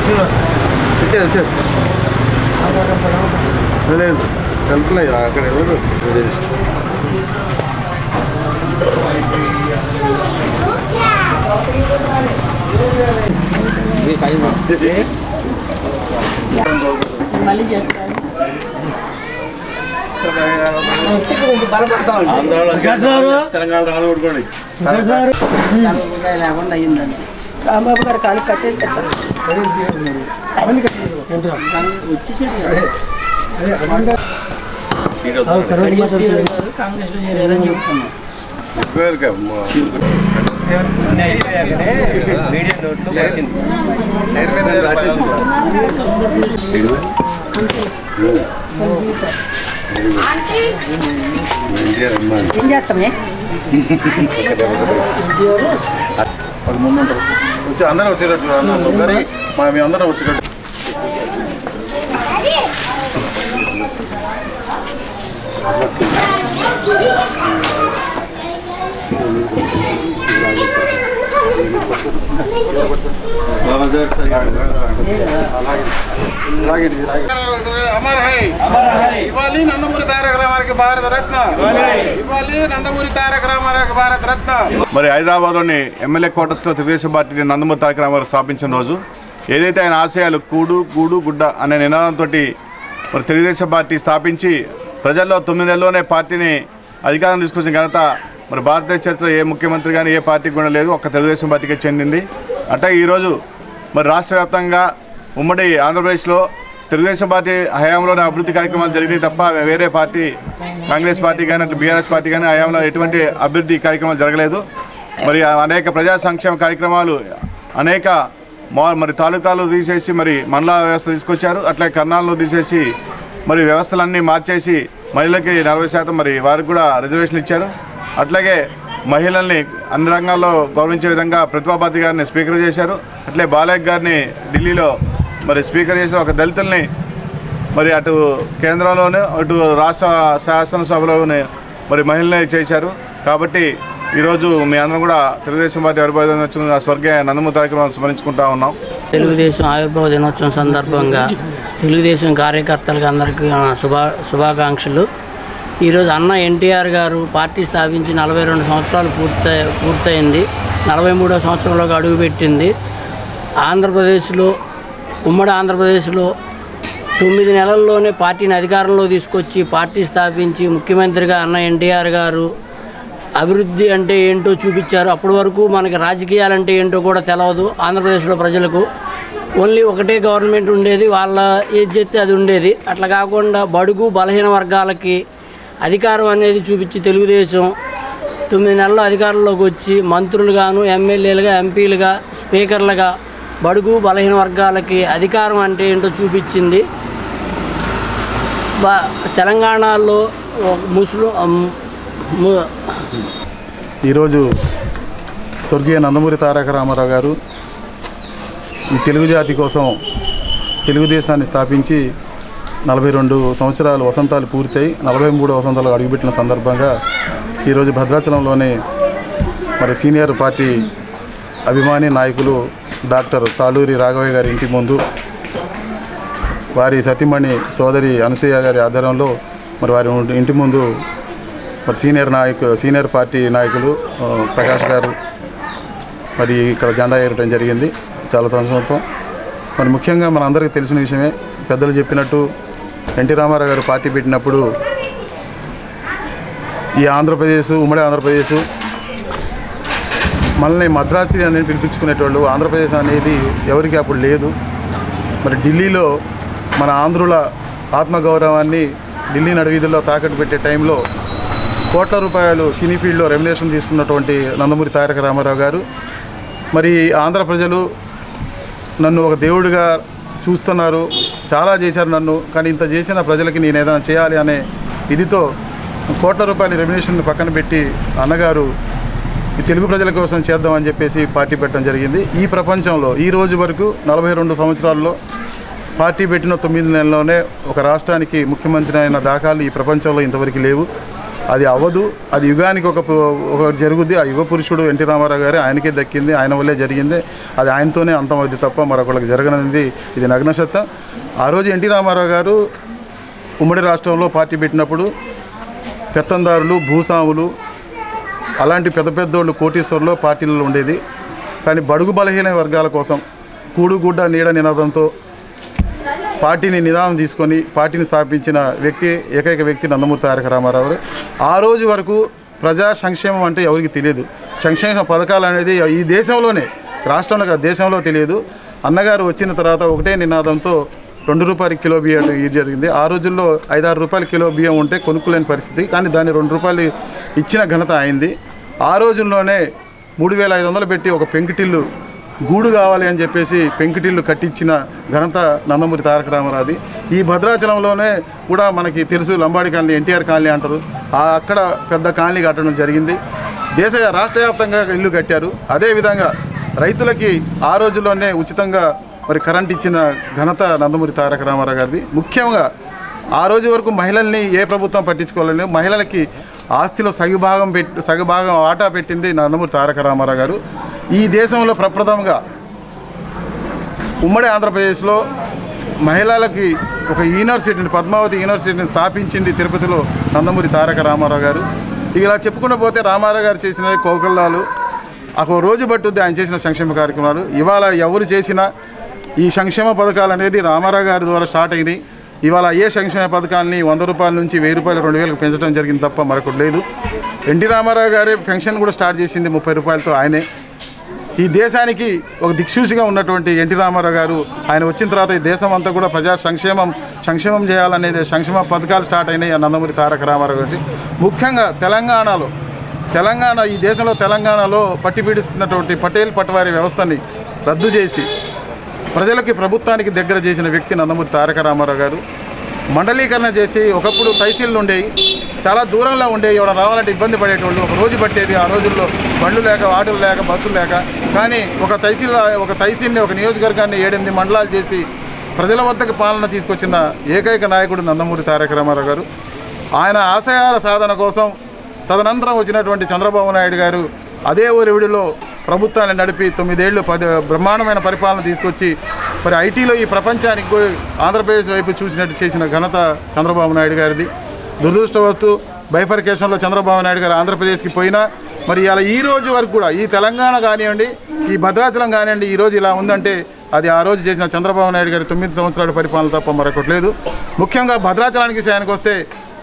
కలుపులేదు అక్కడ ఎవరు మళ్ళీ చేస్తాను తెలంగాణ రానుకోండి లేకుండా అయ్యిందండి రాంబాబు గారు కాలు కట్టేసి కాంగ్రెస్లో చేరారని చెప్తున్నాం. ఏం చేస్తామే అందరూ వచ్చేటట్టు మేము అందరం వచ్చేటట్టు अमर है इवाली नंदमूरी तारक रामाराव के भारत रत्न इवाली नंदमूरी तारक रामाराव के भारत रत्न మరి హైదరాబాద్లోని ఎమ్మెల్యే క్వార్టర్స్లో తెలుగుదేశం పార్టీ నందమూరి తారక రామారావు స్థాపించిన రోజు ఏదైతే ఆయన ఆశయాలు కూడు గూడు గుడ్డ అనే నినాదంతో మరి తెలుగుదేశం పార్టీ స్థాపించి ప్రజల్లో 9 నెలల్లోనే పార్టీని అధికారం తీసుకొచ్చిన ఘనత మరి భారతదేశ చరిత్ర ఏ ముఖ్యమంత్రి కానీ ఏ పార్టీకి కూడా లేదు, ఒక్క తెలుగుదేశం పార్టీకి చెందింది. అట్లాగే ఈరోజు మరి రాష్ట్ర వ్యాప్తంగా ఉమ్మడి ఆంధ్రప్రదేశ్లో తెలుగుదేశం పార్టీ హయాంలోనే అభివృద్ధి కార్యక్రమాలు జరిగినాయి తప్ప వేరే పార్టీ కాంగ్రెస్ పార్టీ కానీ అట్లా బీఆర్ఎస్ పార్టీ కానీ హయాంలో ఎటువంటి అభివృద్ధి కార్యక్రమాలు జరగలేదు. మరి అనేక ప్రజా సంక్షేమ కార్యక్రమాలు అనేక మరి తాలూకాలు తీసేసి మరి మండల వ్యవస్థ తీసుకొచ్చారు. అట్లా కర్నాల్లో తీసేసి మరి వ్యవస్థలన్నీ మార్చేసి మహిళలకి 40% మరి వారికి కూడా రిజర్వేషన్లు ఇచ్చారు. అట్లాగే మహిళల్ని అన్ని రంగాల్లో గౌరవించే విధంగా ప్రతిభా పాత్రి గారిని స్పీకర్ చేశారు. అట్లే బాలయ్య గారిని ఢిల్లీలో మరి స్పీకర్ చేసిన ఒక దళితుల్ని మరి అటు కేంద్రంలోనే అటు రాష్ట్ర శాసనసభలోనే మరి మహిళల్ని చేశారు. కాబట్టి ఈరోజు మీ అందరం కూడా తెలుగుదేశం పార్టీ ఆవిర్భావ దినోత్సవం స్వర్గీయ నందమూరి తారక రామారావు స్మరించుకుంటా ఉన్నాం. తెలుగుదేశం ఆవిర్భావ దినోత్సవం సందర్భంగా తెలుగుదేశం కార్యకర్తలకు అందరికీ శుభాకాంక్షలు. ఈరోజు అన్న ఎన్టీఆర్ గారు పార్టీ స్థాపించి 42 సంవత్సరాలు పూర్తయింది. 43వ సంవత్సరంలోకి అడుగుపెట్టింది. ఆంధ్రప్రదేశ్లో ఉమ్మడి ఆంధ్రప్రదేశ్లో 9 నెలల్లోనే పార్టీని అధికారంలో తీసుకొచ్చి పార్టీ స్థాపించి ముఖ్యమంత్రిగా అన్న ఎన్టీఆర్ గారు అభివృద్ధి అంటే ఏంటో చూపించారు. అప్పటి వరకు మనకి రాజకీయాలంటే ఏంటో కూడా తెలియదు ఆంధ్రప్రదేశ్లో ప్రజలకు. ఓన్లీ ఒకటే గవర్నమెంట్ ఉండేది, వాళ్ళ ఏది చెప్తే అది ఉండేది. అట్లా కాకుండా బడుగు బలహీన వర్గాలకి అధికారం అనేది చూపించి తెలుగుదేశం 9 నెలల్లో అధికారంలోకి వచ్చి మంత్రులుగాను ఎమ్మెల్యేలుగా ఎంపీలుగా స్పీకర్లుగా బడుగు బలహీన వర్గాలకి అధికారం అంటే ఏంటో చూపించింది. తెలంగాణలో ఈరోజు స్వర్గీయ నందమూరి తారక రామారావు గారు ఈ తెలుగు జాతి కోసం తెలుగుదేశాన్ని స్థాపించి 42 సంవత్సరాలు వసంతాలు పూర్తయి 43వ వసంతాలు అడుగుపెట్టిన సందర్భంగా ఈరోజు భద్రాచలంలోని మరి సీనియర్ పార్టీ అభిమాని నాయకులు డాక్టర్ తాళూరి రాఘవయ్య గారి ఇంటి ముందు వారి సతీమణి సోదరి అనసూయ గారి ఆధ్వర్యంలో మరి వారి ఇంటి ముందు మరి సీనియర్ పార్టీ నాయకులు ప్రకాష్ గారు మరి ఇక్కడ జెండా ఎగరడం జరిగింది. చాలా సంతోషం. మరి ముఖ్యంగా మన అందరికీ తెలిసిన విషయమే, పెద్దలు చెప్పినట్టు ఎన్టీ రామారావు గారు పార్టీ పెట్టినప్పుడు ఈ ఆంధ్రప్రదేశ్ ఉమ్మడి ఆంధ్రప్రదేశ్ మనల్ని మద్రాసి అనేది పిలిపించుకునేటోళ్ళు. ఆంధ్రప్రదేశ్ అనేది ఎవరికి అప్పుడు లేదు. మరి ఢిల్లీలో మన ఆంధ్రుల ఆత్మగౌరవాన్ని ఢిల్లీ నడివీధుల్లో తాకట్టు పెట్టే టైంలో కోట్ల రూపాయలు సినీ ఫీల్డ్లో రెమ్యునరేషన్ తీసుకున్నటువంటి నందమూరి తారక రామారావు గారు మరి ఆంధ్ర ప్రజలు నన్ను ఒక దేవుడిగా చూస్తున్నారు, చాలా చేశారు నన్ను, కానీ ఇంత చేసిన ప్రజలకి నేను ఏదైనా చేయాలి అనే ఇదితో కోట్ల రూపాయల రెమ్యునరేషన్ పక్కన పెట్టి అన్నగారు ఈ తెలుగు ప్రజల కోసం చేద్దామని చెప్పేసి పార్టీ పెట్టడం జరిగింది. ఈ ప్రపంచంలో ఈ రోజు వరకు 42 సంవత్సరాల్లో పార్టీ పెట్టిన 9 నెలల్లోనే ఒక రాష్ట్రానికి ముఖ్యమంత్రి అయిన దాఖలు ఈ ప్రపంచంలో ఇంతవరకు లేవు. అది అవ్వదు. అది యుగానికి ఒక జరుగుద్ది. ఆ యుగ పురుషుడు ఎన్టీ రామారావు గారు, ఆయనకే దక్కింది, ఆయన వల్లే జరిగింది. అది ఆయనతోనే అంతమవుద్ది తప్ప మరొకరికి జరగనుంది. ఇది నగ్న సత్యం. ఆ రోజు ఎన్టీ రామారావు గారు ఉమ్మడి రాష్ట్రంలో పార్టీ పెట్టినప్పుడు పెత్తందారులు, భూస్వాములు, అలాంటి పెద్ద పెద్దోళ్ళు, కోటీశ్వర్లు పార్టీలలో ఉండేది. కానీ బడుగు బలహీన వర్గాల కోసం కూడుగుడ్డ నీడ నినాదంతో పార్టీని నిదానం తీసుకొని పార్టీని స్థాపించిన వ్యక్తి, ఏకైక వ్యక్తి నందమూరి తారక రామారావు గారు. ఆ రోజు వరకు ప్రజా సంక్షేమం అంటే ఎవరికి తెలియదు. సంక్షేమ పథకాలు అనేది ఈ దేశంలోనే, రాష్ట్రంలో కాదు దేశంలో తెలియదు. అన్నగారు వచ్చిన తర్వాత ఒకటే నినాదంతో ₹2 కిలో బియ్యం జరిగింది. ఆ రోజుల్లో ₹5-6 కిలో బియ్యం ఉంటే కొనుక్కోలేని పరిస్థితి. కానీ దాన్ని ₹2 ఇచ్చిన ఘనత అయింది. ఆ రోజుల్లోనే 3500 పెట్టి ఒక పెంకుటిల్లు గూడు కావాలి అని చెప్పేసి పెంకుటిల్లు కట్టించిన ఘనత నందమూరి తారక రామారావుది. ఈ భద్రాచలంలోనే కూడా మనకి తెలుసు, లంబాడి కాలనీ, ఎన్టీఆర్ కాలనీ అంటారు. అక్కడ పెద్ద కాలనీ కట్టడం జరిగింది. రాష్ట్ర వ్యాప్తంగా ఇల్లు కట్టారు. అదేవిధంగా రైతులకి ఆ రోజుల్లోనే ఉచితంగా మరి కరెంట్ ఇచ్చిన ఘనత నందమూరి తారక రామారావు గారిది. ముఖ్యంగా ఆ రోజు వరకు మహిళల్ని ఏ ప్రభుత్వం పట్టించుకోలేదు. మహిళలకి ఆస్తిలో సగభాగం ఆటా పెట్టింది నందమూరి తారక రామారావు గారు. ఈ దేశంలో ప్రప్రథమంగా ఉమ్మడి ఆంధ్రప్రదేశ్లో మహిళలకి ఒక యూనివర్సిటీని, పద్మావతి యూనివర్సిటీని స్థాపించింది తిరుపతిలో నందమూరి తారక రామారావు గారు. ఇలా చెప్పుకుంటూ పోతే రామారావు గారు చేసిన కోకళ్ళాలు ఒక రోజు పట్టుద్ది ఆయన చేసిన సంక్షేమ కార్యక్రమాలు. ఇవాళ ఎవరు చేసినా ఈ సంక్షేమ పథకాలు అనేది రామారావు గారి ద్వారా స్టార్ట్ అయినాయి. ఇవాళ ఏ సంక్షేమ పథకాలని ₹100 నుంచి ₹1000, ₹2000 పెంచడం జరిగింది తప్ప మరొకటి లేదు. ఎన్టీ రామారావు గారి పెన్షన్ కూడా స్టార్ట్ చేసింది ₹30తో ఆయనే. ఈ దేశానికి ఒక దిక్సూచిగా ఉన్నటువంటి ఎన్టీ రామారావు గారు ఆయన వచ్చిన తర్వాత ఈ దేశం అంతా కూడా ప్రజా సంక్షేమం చేయాలనేది సంక్షేమ పథకాలు స్టార్ట్ అయినాయి నందమూరి తారక రామారావు గురించి. ముఖ్యంగా ఈ దేశంలో తెలంగాణలో పట్టిపీడిస్తున్నటువంటి పటేల్ పట్వారీ వ్యవస్థని రద్దు చేసి ప్రజలకి, ప్రభుత్వానికి దగ్గర చేసిన వ్యక్తి నందమూరి తారక రామారావు గారు. మండలీకరణ చేసి ఒకప్పుడు తహసీళ్ళు ఉండేవి, చాలా దూరంలో ఉండేవి. ఎవరైనా రావాలంటే ఇబ్బంది పడేటోళ్ళు. ఒక రోజు పట్టేది. ఆ రోజుల్లో బండ్లు లేక, ఆటోలు లేక, బస్సులు లేక. కానీ ఒక తహసీల్ని, ఒక నియోజకవర్గాన్ని 7-8 మండలాలు చేసి ప్రజల వద్దకు పాలన తీసుకొచ్చిన ఏకైక నాయకుడు నందమూరి తారక రామారావు గారు. ఆయన ఆశయాల సాధన కోసం తదనంతరం వచ్చినటువంటి చంద్రబాబు నాయుడు గారు అదే ఒరివిడిలో ప్రభుత్వాన్ని నడిపి 9 ఏళ్ళు బ్రహ్మాండమైన పరిపాలన తీసుకొచ్చి మరి ఐటీలో ఈ ప్రపంచానికి ఆంధ్రప్రదేశ్ వైపు చూసినట్టు చేసిన ఘనత చంద్రబాబు నాయుడు గారిది. దురదృష్టవస్తు బైఫర్కేషన్లో చంద్రబాబు నాయుడు గారు ఆంధ్రప్రదేశ్కి పోయినా మరి ఇలా ఈ రోజు వరకు కూడా ఈ తెలంగాణ కానివ్వండి, ఈ భద్రాచలం కానివ్వండి, ఈరోజు ఇలా ఉందంటే అది ఆ రోజు చేసిన చంద్రబాబు నాయుడు గారి 9 సంవత్సరాల పరిపాలన తప్ప మరొకటి లేదు. ముఖ్యంగా భద్రాచలానికి విషయానికి వస్తే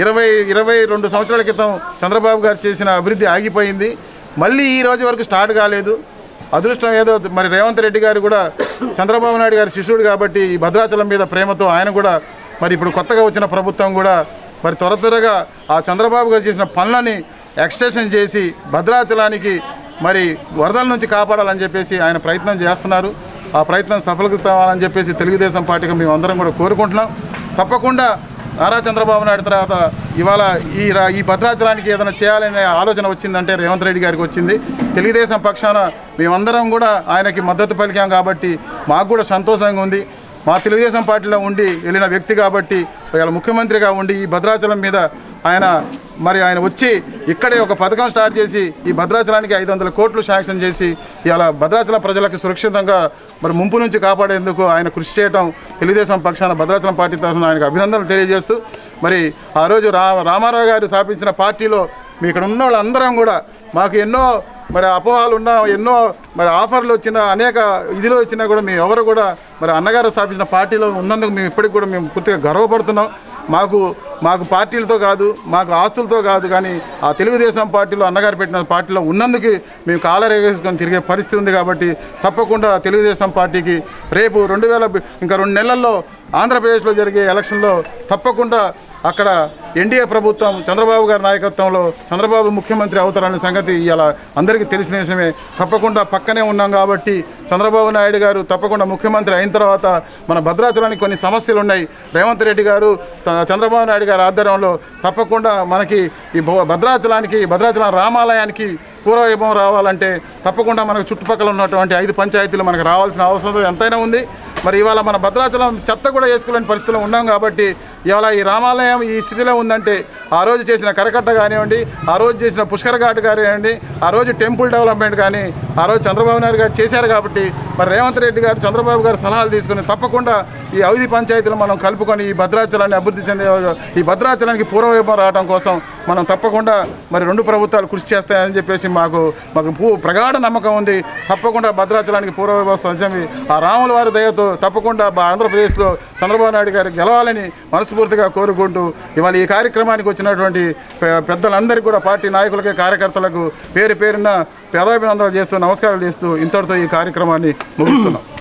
22 సంవత్సరాల క్రితం చంద్రబాబు గారు చేసిన అభివృద్ధి ఆగిపోయింది. మళ్ళీ ఈ రోజు వరకు స్టార్ట్ కాలేదు. అదృష్టం ఏదో మరి రేవంత్ రెడ్డి గారు కూడా చంద్రబాబు నాయుడు గారి శిష్యుడు కాబట్టి ఈ భద్రాచలం మీద ప్రేమతో ఆయన కూడా మరి ఇప్పుడు కొత్తగా వచ్చిన ప్రభుత్వం కూడా మరి త్వరగా ఆ చంద్రబాబు గారు చేసిన పనులని ఎక్స్టెన్షన్ చేసి భద్రాచలానికి మరి వరదల నుంచి కాపాడాలని చెప్పేసి ఆయన ప్రయత్నం చేస్తున్నారు. ఆ ప్రయత్నం సఫలీకృతమవ్వాలని చెప్పేసి తెలుగుదేశం పార్టీగా మేము అందరం కూడా కోరుకుంటున్నాం. తప్పకుండా నారా చంద్రబాబు నాయుడు తర్వాత ఇవాళ ఈ భద్రాచలానికి ఏదైనా చేయాలనే ఆలోచన వచ్చిందంటే రేవంత్ రెడ్డి గారికి వచ్చింది. తెలుగుదేశం పక్షాన మేమందరం కూడా ఆయనకి మద్దతు పలికాం కాబట్టి మాకు కూడా సంతోషంగా ఉంది. మా తెలుగుదేశం పార్టీలో ఉండి వెళ్ళిన వ్యక్తి కాబట్టి ఇవాళ ముఖ్యమంత్రిగా ఉండి ఈ భద్రాచలం మీద ఆయన వచ్చి ఇక్కడే ఒక పథకం స్టార్ట్ చేసి ఈ భద్రాచలానికి 500 కోట్లు శాంక్షన్ చేసి ఇవాళ భద్రాచలం ప్రజలకు సురక్షితంగా మరి ముంపు నుంచి కాపాడేందుకు ఆయన కృషి చేయడం తెలుగుదేశం పక్షాన భద్రాచలం పార్టీ తరఫున ఆయనకు అభినందనలు తెలియజేస్తూ మరి ఆ రోజు రామారావు గారు స్థాపించిన పార్టీలో మీ ఇక్కడ ఉన్న వాళ్ళందరం కూడా మాకు ఎన్నో మరి అపోహాలు ఉన్నా, ఎన్నో మరి ఆఫర్లు వచ్చినా, అనేక ఇదిలో వచ్చినా కూడా మేము ఎవరు కూడా మరి అన్నగారు స్థాపించిన పార్టీలో ఉన్నందుకు మేము ఇప్పటికి కూడా మేము పూర్తిగా గర్వపడుతున్నాం. మాకు పార్టీలతో కాదు, మాకు ఆస్తులతో కాదు, కానీ ఆ తెలుగుదేశం పార్టీలో అన్నగారు పెట్టిన పార్టీలో ఉన్నందుకు మేము కాలరేసుకొని తిరిగే పరిస్థితి ఉంది. కాబట్టి తప్పకుండా తెలుగుదేశం పార్టీకి రేపు 2 నెలల్లో ఆంధ్రప్రదేశ్లో జరిగే ఎలక్షన్లో తప్పకుండా అక్కడ ఎన్డీఏ ప్రభుత్వం చంద్రబాబు గారి నాయకత్వంలో చంద్రబాబు ముఖ్యమంత్రి అవుతారనే సంగతి ఇలా అందరికీ తెలిసిన విషయమే. తప్పకుండా పక్కనే ఉన్నాం కాబట్టి చంద్రబాబు నాయుడు గారు తప్పకుండా ముఖ్యమంత్రి అయిన తర్వాత మన భద్రాచలానికి కొన్ని సమస్యలు ఉన్నాయి. రేవంత్ రెడ్డి గారు చంద్రబాబు నాయుడు గారి ఆధ్వర్యంలో తప్పకుండా మనకి ఈ భద్రాచలం రామాలయానికి పూర్వవైభవం రావాలంటే తప్పకుండా మనకు చుట్టుపక్కల ఉన్నటువంటి 5 పంచాయతీలు మనకు రావాల్సిన అవసరం ఎంతైనా ఉంది. మరి ఇవాళ మన భద్రాచలం చెత్త కూడా వేసుకోలేని పరిస్థితిలో ఉన్నాం కాబట్టి ఇవాళ ఈ రామాలయం ఈ స్థితిలో ఉందంటే ఆ రోజు చేసిన కరకట్ట కానివ్వండి, ఆ రోజు చేసిన పుష్కర ఘాట్ కానివ్వండి, ఆ రోజు టెంపుల్ డెవలప్మెంట్ కానీ ఆ రోజు చంద్రబాబు నాయుడు గారు చేశారు. కాబట్టి మరి రేవంత్ రెడ్డి గారు చంద్రబాబు గారు సలహాలు తీసుకుని తప్పకుండా ఈ అవిధి పంచాయతీలు మనం కలుపుకొని ఈ భద్రాచలాన్ని అభివృద్ధి చెందే ఈ భద్రాచలానికి పూర్వవైభవం రావడం కోసం మనం తప్పకుండా మరి రెండు ప్రభుత్వాలు కృషి చేస్తాయని చెప్పేసి మాకు ప్రగాఢ నమ్మకం ఉంది. తప్పకుండా భద్రాచలానికి పూర్వవైభవం సంచమి ఆ రాముల వారి దయతో తప్పకుండా ఆంధ్రప్రదేశ్లో చంద్రబాబు నాయుడు గారు గెలవాలని మనస్ఫూర్తిగా కోరుకుంటూ ఇవాళ ఈ కార్యక్రమానికి వచ్చినటువంటి పెద్దలందరికీ కూడా పార్టీ నాయకులకి కార్యకర్తలకు పేరు పేరున పేదాభినందనలు చేస్తూ నమస్కారాలు చేస్తూ ఇంతటితో ఈ కార్యక్రమాన్ని ముగిస్తున్నాం.